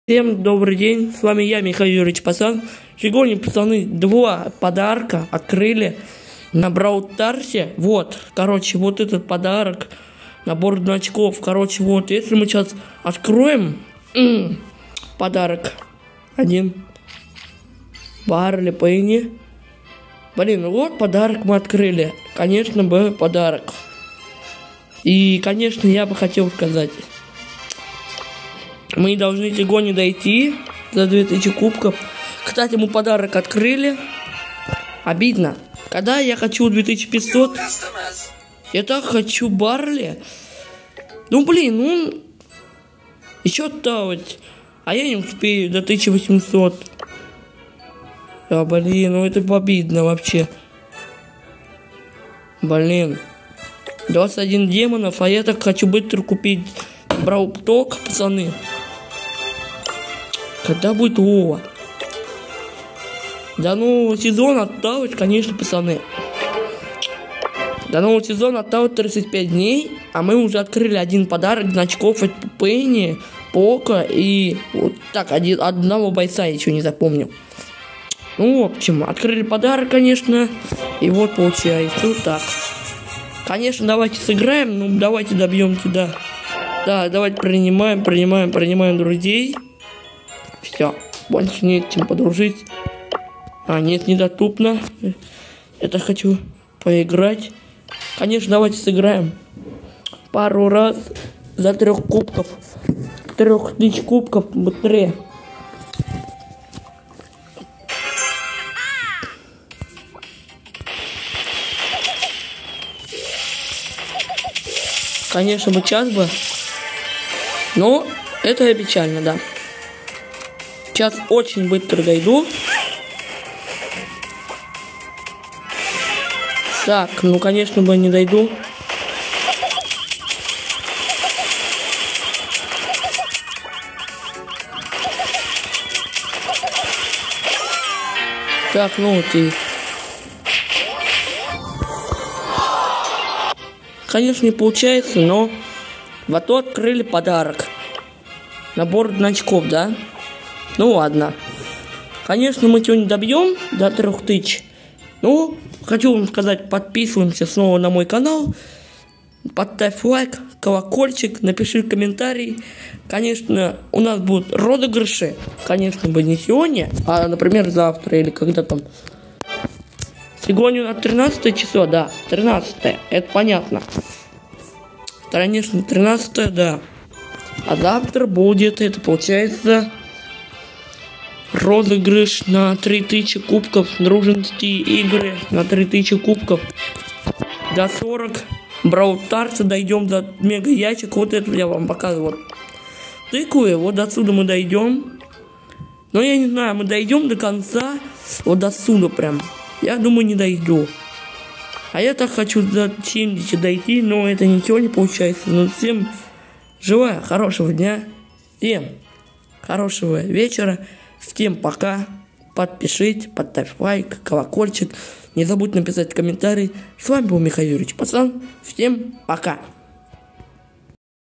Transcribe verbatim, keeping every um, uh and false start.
Всем добрый день, с вами я, Михаил Юрьевич Пацан. Сегодня, пацаны, два подарка открыли на Brawl Stars. Вот, короче, вот этот подарок, набор значков. Короче, вот, если мы сейчас откроем м-м, подарок один, Барли Пенни. Блин, ну вот подарок мы открыли. Конечно бы подарок. И, конечно, я бы хотел сказать, мы должны сегодня дойти за две тысячи кубков. Кстати, мы подарок открыли. Обидно. Когда я хочу две тысячи пятьсот, я так хочу Барли. Ну, блин, ну... Еще ставить. А я не успею до тысячи восьмисот. А, блин, ну это обидно вообще. Блин. двадцать один демонов, а я так хочу быстро купить Brawl Talk, пацаны. Когда будет Вова? До нового сезона осталось, конечно, пацаны. До нового сезона осталось тридцать пять дней, а мы уже открыли один подарок значков от Пенни, Пока и вот так, один, одного бойца я еще не запомнил. Ну, в общем, открыли подарок, конечно, и вот получается вот так. Конечно, давайте сыграем, ну, давайте добьемся, да. Да, давайте принимаем, принимаем, принимаем друзей. Все, больше нет чем подружить. А, нет, недоступно. Это хочу поиграть. Конечно, давайте сыграем пару раз за трех кубков. Трех тысяч кубков быстрее. Конечно, бы час бы. Но это печально, да. Сейчас очень быстро дойду. Так, ну, конечно, бы не дойду. Так, ну, окей. Конечно, не получается, но зато открыли подарок. Набор значков, да? Ну ладно. Конечно, мы сегодня добьем до трех тысяч. Ну, хочу вам сказать, подписываемся снова на мой канал. Поставь лайк, колокольчик, напиши комментарий. Конечно, у нас будут розыгрыши. Конечно, бы не сегодня, а, например, завтра или когда там. Сегодня у нас тринадцатое число, да, тринадцатое, это понятно. Конечно, тринадцатое, да. А завтра будет, это получается, розыгрыш на три тысячи кубков, дружеские игры на три тысячи кубков. До сорок Brawl Stars дойдем до мега ящик, вот это я вам показывал. Тыкаю, вот до отсюда мы дойдем. Но я не знаю, мы дойдем до конца, вот до отсюда прям. Я думаю, не дойду. А я так хочу до семидесяти дойти, но это ничего не получается. Но всем желаю хорошего дня, всем хорошего вечера, всем пока. Подпишите, поставь лайк, колокольчик. Не забудь написать комментарий. С вами был Михаил Юрьевич Пацан. Всем пока.